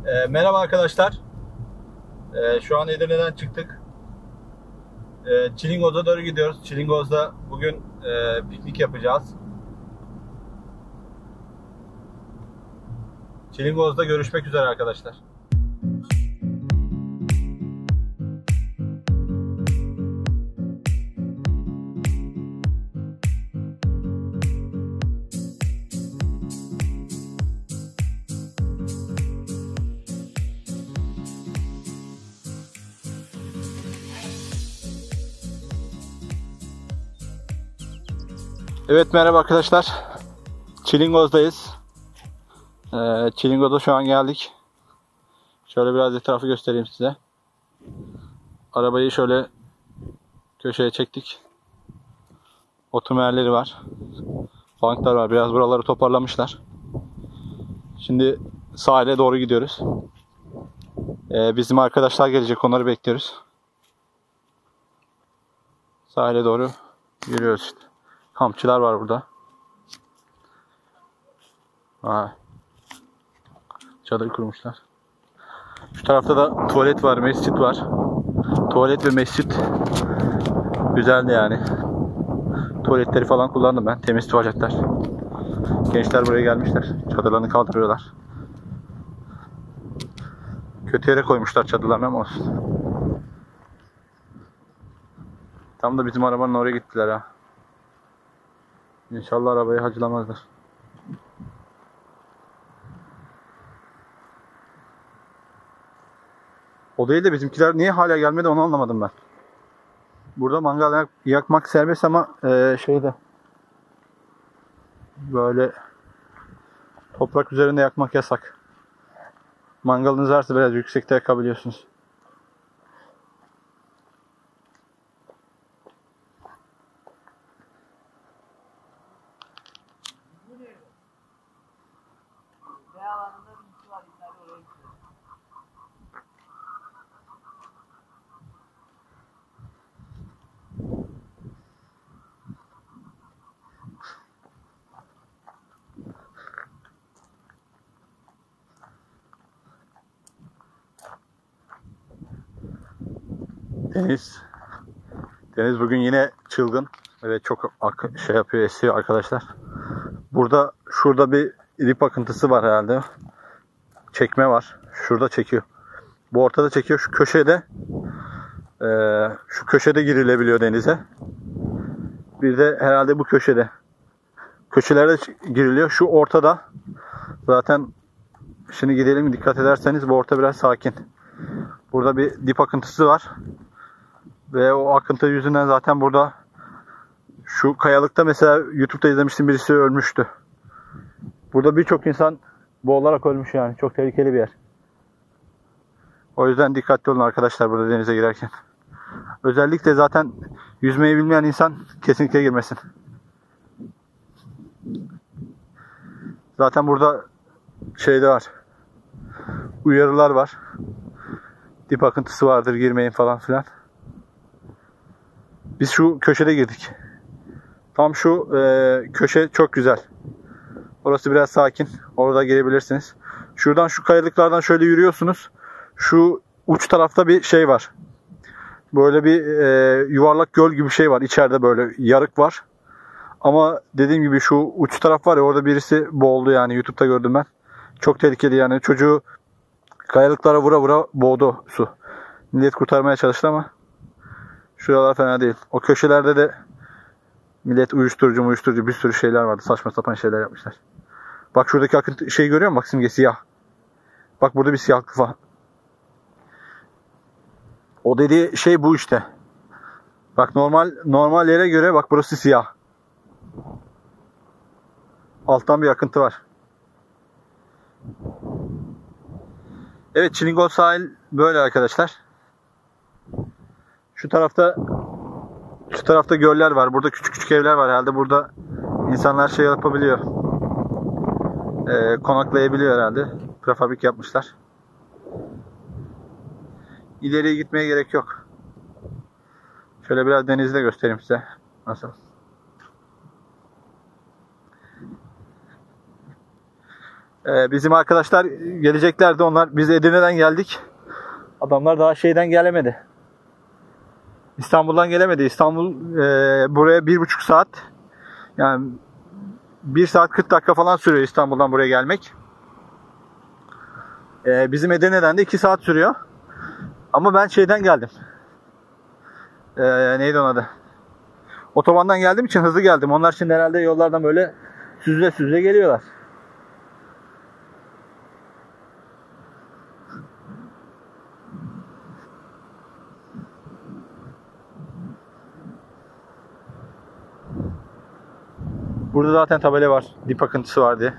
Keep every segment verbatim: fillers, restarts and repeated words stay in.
E, merhaba arkadaşlar. E, şu an Edirne'den çıktık. E, Çilingoz'a doğru gidiyoruz. Çilingoz'da bugün e, piknik yapacağız. Çilingoz'da görüşmek üzere arkadaşlar. Evet, merhaba arkadaşlar. Çilingoz'dayız. Ee, Çilingoz'a şu an geldik. Şöyle biraz etrafı göstereyim size. Arabayı şöyle köşeye çektik. Oturma yerleri var. Banklar var. Biraz buraları toparlamışlar. Şimdi sahile doğru gidiyoruz. Ee, bizim arkadaşlar gelecek. Onları bekliyoruz. Sahile doğru yürüyoruz işte. Kampçılar var burada. Ha. Çadır kurmuşlar. Şu tarafta da tuvalet var, mescit var. Tuvalet ve mescit güzeldi yani. Tuvaletleri falan kullandım ben. Temiz tuvaletler. Gençler buraya gelmişler. Çadırlarını kaldırıyorlar. Kötü yere koymuşlar çadırlarını ama olsun. Tam da bizim arabanın oraya gittiler ha. İnşallah arabayı hacılamazlar. O değil de bizimkiler niye hala gelmedi onu anlamadım ben. Burada mangal yak yakmak serbest ama e, şeyde böyle toprak üzerinde yakmak yasak. Mangalınız varsa biraz yüksekte yakabiliyorsunuz. Deniz. Deniz bugün yine çılgın. Evet, çok şey yapıyor, esiyor arkadaşlar. Burada şurada bir ip akıntısı var herhalde. Çekme var. Şurada çekiyor. Bu ortada çekiyor. Şu köşede e, şu köşede girilebiliyor denize. Bir de herhalde bu köşede. Köşelerde giriliyor. Şu ortada. Zaten şimdi gidelim, dikkat ederseniz bu orta biraz sakin. Burada bir dip akıntısı var. Ve o akıntı yüzünden zaten burada şu kayalıkta mesela YouTube'da izlemiştim, birisi ölmüştü. Burada birçok insan boğularak ölmüş yani. Çok tehlikeli bir yer. O yüzden dikkatli olun arkadaşlar burada denize girerken. Özellikle zaten yüzmeyi bilmeyen insan kesinlikle girmesin. Zaten burada şeyde var. Uyarılar var. Dip akıntısı vardır, girmeyin falan filan. Biz şu köşede girdik. Tam şu e, köşe çok güzel. Orası biraz sakin. Orada girebilirsiniz. Şuradan şu kayalıklardan şöyle yürüyorsunuz. Şu uç tarafta bir şey var. Böyle bir e, yuvarlak göl gibi bir şey var. İçeride böyle yarık var. Ama dediğim gibi şu uç taraf var ya, orada birisi boğuldu yani. YouTube'da gördüm ben. Çok tehlikeli yani. Çocuğu kayalıklara vura vura boğdu su. Millet kurtarmaya çalıştı ama şuralar fena değil. O köşelerde de millet uyuşturucu uyuşturucu bir sürü şeyler vardı. Saçma sapan şeyler yapmışlar. Bak şuradaki akıntı şey görüyor musun? Bak simge siyah. Bak burada bir siyahlık var. O dediği şey bu işte. Bak normal normal yere göre bak burası siyah. Alttan bir akıntı var. Evet, Çilingoz sahil böyle arkadaşlar. Şu tarafta şu tarafta göller var. Burada küçük küçük evler var herhalde. Burada insanlar şey yapabiliyor. Ee, konaklayabiliyor herhalde. Prefabrik yapmışlar. İleriye gitmeye gerek yok. Şöyle biraz denizi de göstereyim size. Nasıl? Ee, bizim arkadaşlar geleceklerdi onlar. Biz Edirne'den geldik. Adamlar daha şeyden gelemedi. İstanbul'dan gelemedi. İstanbul e, buraya bir buçuk saat. Yani bir saat kırk dakika falan sürüyor İstanbul'dan buraya gelmek. Ee, bizim Edirne'den de iki saat sürüyor. Ama ben şeyden geldim. Ee, neydi onun adı? Otobandan geldiğim için hızlı geldim. Onlar şimdi herhalde yollardan böyle süzle süzle geliyorlar. Burada zaten tabela var. Dip akıntısı var diye.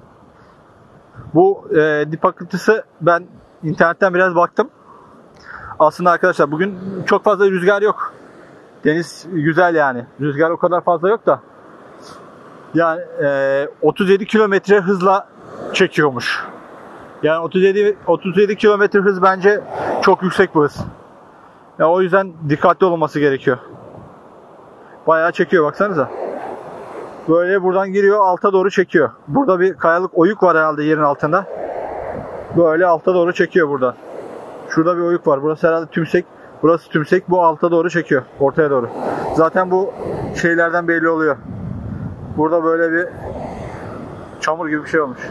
Bu e, dip akıntısı ben internetten biraz baktım. Aslında arkadaşlar bugün çok fazla rüzgar yok. Deniz güzel yani. Rüzgar o kadar fazla yok da. Yani e, otuz yedi kilometre hızla çekiyormuş. Yani otuz yedi otuz yedi kilometre hız bence çok yüksek bir hız. Yani o yüzden dikkatli olması gerekiyor. Bayağı çekiyor baksanıza. Böyle buradan giriyor alta doğru çekiyor. Burada bir kayalık oyuk var herhalde yerin altında. Böyle alta doğru çekiyor buradan. Şurada bir oyuk var. Burası herhalde tümsek. Burası tümsek. Bu alta doğru çekiyor. Ortaya doğru. Zaten bu şeylerden belli oluyor. Burada böyle bir çamur gibi bir şey olmuş.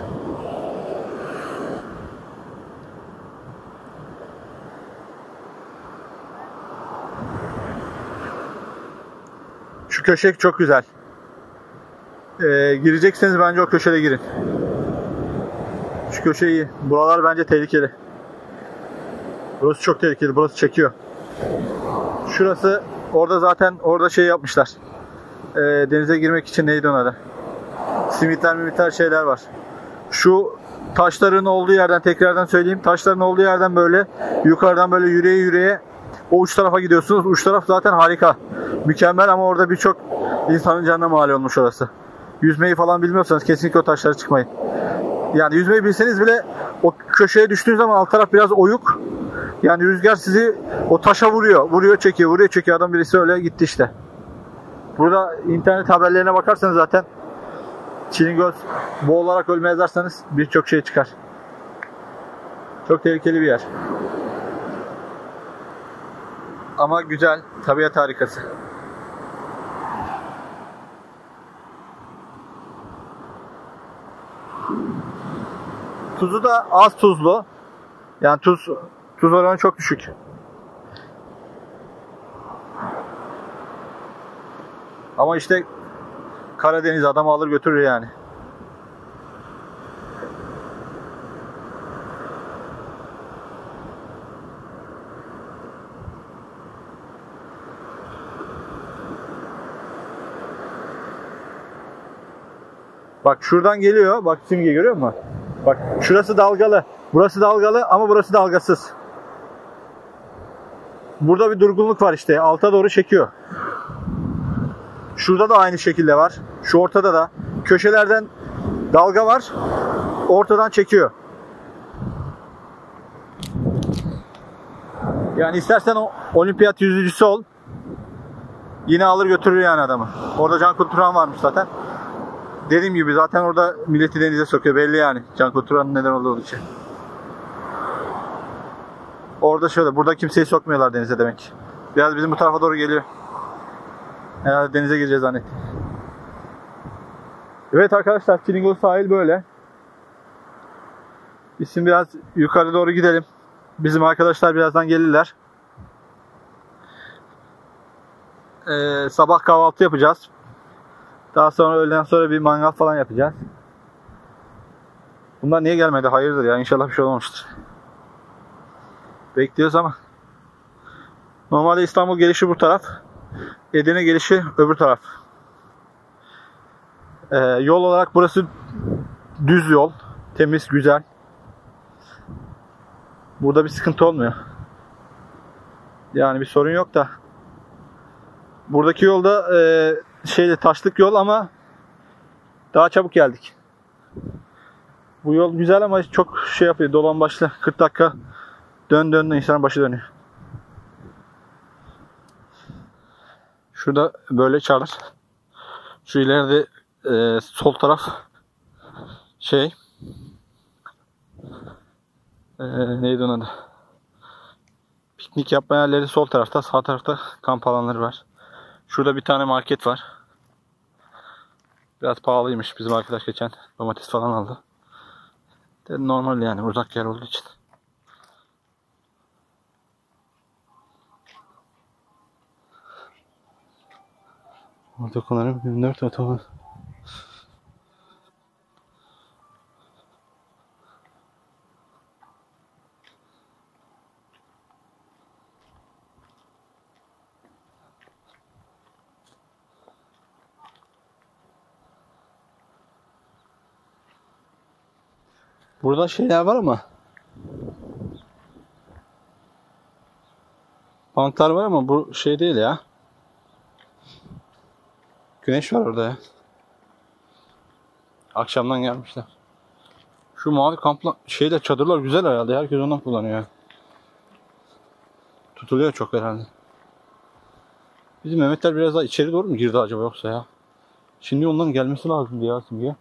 Şu köşe çok güzel. Ee, girecekseniz bence o köşede girin. Şu köşe iyi. Buralar bence tehlikeli. Burası çok tehlikeli. Burası çekiyor. Şurası orada zaten orada şey yapmışlar. Ee, denize girmek için neydi ona da? Simitler mimitler şeyler var. Şu taşların olduğu yerden tekrardan söyleyeyim. Taşların olduğu yerden böyle yukarıdan böyle yürüye yürüye o uç tarafa gidiyorsunuz. Uç taraf zaten harika. Mükemmel ama orada birçok insanın canına mal olmuş orası. Yüzmeyi falan bilmiyorsanız kesinlikle o taşlara çıkmayın. Yani yüzmeyi bilseniz bile o köşeye düştüğünüz zaman alt taraf biraz oyuk. Yani rüzgar sizi o taşa vuruyor. Vuruyor çekiyor, vuruyor çekiyor. Adam birisi öyle gitti işte. Burada internet haberlerine bakarsanız zaten çilingöz boğularak ölme yazarsanız birçok şey çıkar. Çok tehlikeli bir yer. Ama güzel, tabiat harikası. Tuzu da az tuzlu. Yani tuz tuz oranı çok düşük. Ama işte Karadeniz adamı alır götürür yani. Bak şuradan geliyor. Bak simge görüyor musun? Bak şurası dalgalı. Burası dalgalı ama burası dalgasız. Burada bir durgunluk var işte. Alta doğru çekiyor. Şurada da aynı şekilde var. Şu ortada da. Köşelerden dalga var. Ortadan çekiyor. Yani istersen o olimpiyat yüzücüsü ol. Yine alır götürür yani adamı. Orada Cankut Turan varmış zaten. Dediğim gibi zaten orada milleti denize sokuyor belli yani. Cankut Turan'ın neden olduğu için. Orada şöyle, burada kimseyi sokmuyorlar denize demek. Biraz bizim bu tarafa doğru geliyor. Herhalde denize gireceğiz zannettim. Evet arkadaşlar, Çilingöz sahil böyle. Biz şimdi biraz yukarı doğru gidelim. Bizim arkadaşlar birazdan gelirler. Ee, sabah kahvaltı yapacağız. Daha sonra öğleden sonra bir mangal falan yapacağız. Bunlar niye gelmedi? Hayırdır ya, inşallah bir şey olmamıştır. Bekliyoruz ama. Normalde İstanbul gelişi bu taraf. Edirne gelişi öbür taraf. Ee, yol olarak burası düz yol. Temiz, güzel. Burada bir sıkıntı olmuyor. Yani bir sorun yok da. Buradaki yolda e, şeyde taşlık yol ama daha çabuk geldik. Bu yol güzel ama çok şey yapıyor, dolan başlı. kırk dakika dön dön insanın başı dönüyor. Şurada böyle çadır. Şu ileride e, sol taraf şey Ee, neydi onun adı? Piknik yapma yerleri sol tarafta, sağ tarafta kamp alanları var. Şurada bir tane market var. Biraz pahalıymış, bizim arkadaş geçen domates falan aldı. De normal yani, uzak yer olduğu için. Orada kullanım yirmi dört otoban. Burada şeyler var ama banklar var ama bu şey değil ya. Güneş var orada ya. Akşamdan gelmişler. Şu mavi kampla şeyler, çadırlar güzel herhalde. Herkes ondan kullanıyor. Tutuluyor çok herhalde. Bizim Mehmetler biraz daha içeri doğru mu girdi acaba yoksa ya? Şimdi onların gelmesi lazım diye Simge.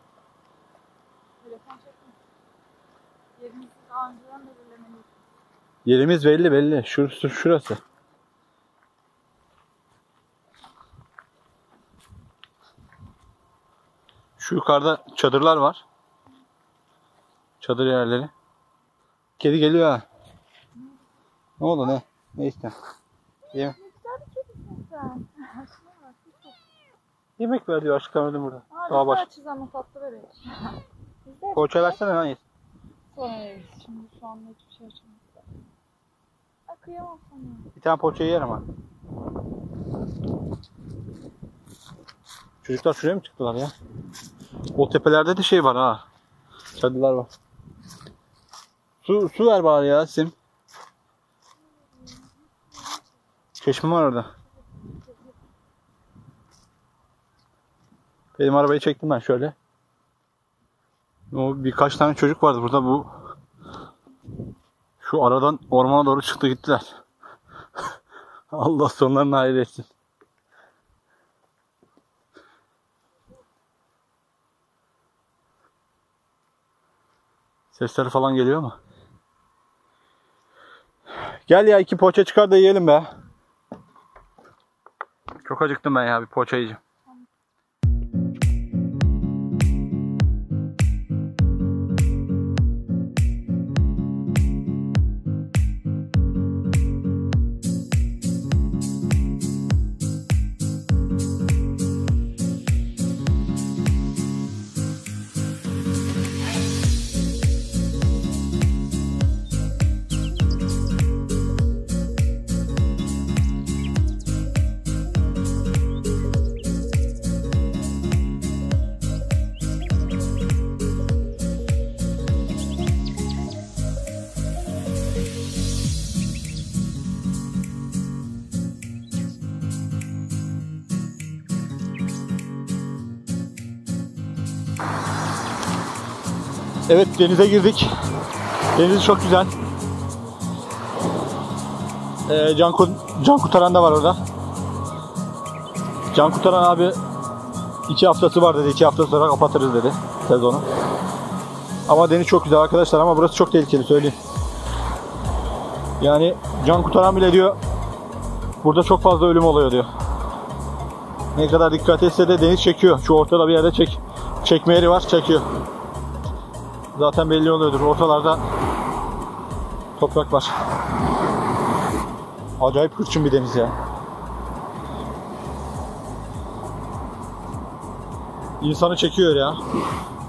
Yerimiz belli belli. Şurası şurası. Şu yukarıda çadırlar var. Çadır yerleri. Kedi geliyor ha. Ne oldu ne? Ne istiyorsun? Yemek. Yemek ver diyor, aşkım öldüm burada. Daha baş. Poğaça versene lan yesin. Sonra yeriz. Şimdi şu anda hiçbir şey açamam. Ay kıyamam sana. Bir tane poğaça yer ama. Çocuklar şuraya mı çıktılar ya? O tepelerde de şey var ha. Çadırlar var. Su, su ver bari ya Sim. Çeşme var orada. Benim arabayı çektim ben şöyle. O birkaç tane çocuk vardı burada, bu şu aradan ormana doğru çıktı gittiler. Allah sonlarını hayır etsin. Sesleri falan geliyor mu? Gel ya, iki poğaça çıkar da yiyelim be. Çok acıktım ben ya, bir poğaça yiyeceğim. Evet, denize girdik. Deniz çok güzel. Ee, can, can kurtaran da var orada. Can kurtaran abi iki haftası var dedi. iki hafta sonra kapatırız dedi sezonu. Ama deniz çok güzel arkadaşlar, ama burası çok tehlikeli söyleyeyim. Yani can kurtaran bile diyor burada çok fazla ölüm oluyor diyor. Ne kadar dikkat etse de deniz çekiyor. Şu ortada bir yerde çek çekme yeri var, çekiyor. Zaten belli oluyordur. Ortalarda toprak var. Acayip hırçın bir deniz ya. İnsanı çekiyor ya.